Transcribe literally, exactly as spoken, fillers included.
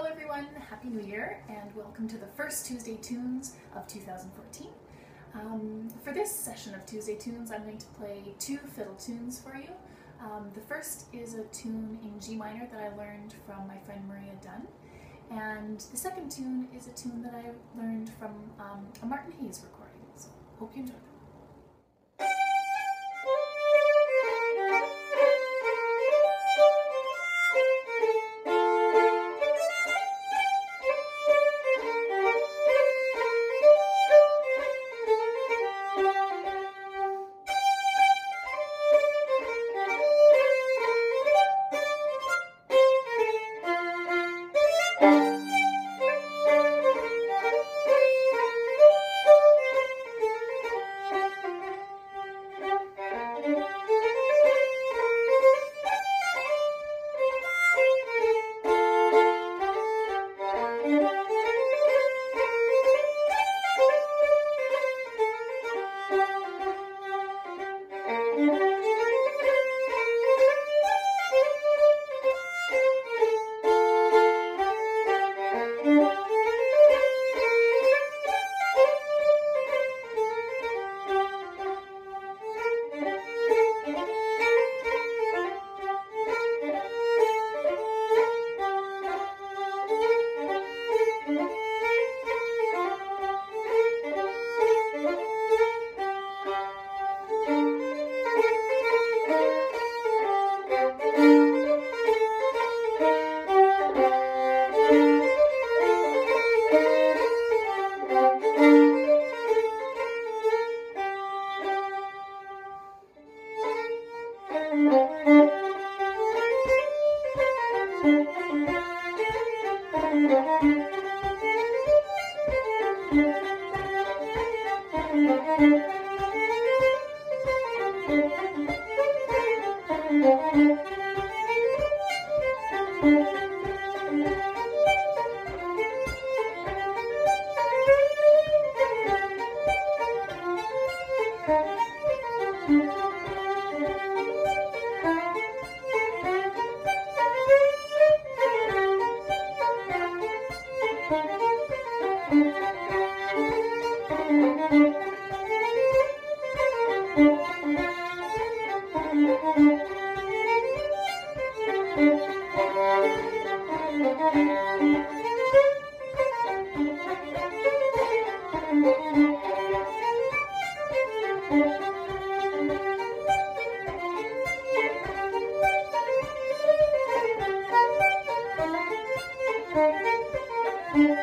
Hello everyone, Happy New Year and welcome to the first Tuesday Tunes of two thousand fourteen. Um, for this session of Tuesday Tunes, I'm going to play two fiddle tunes for you. Um, the first is a tune in G minor that I learned from my friend Maria Dunn, and the second tune is a tune that I learned from um, a Martin Hayes recording, so hope you enjoy them. Thank you.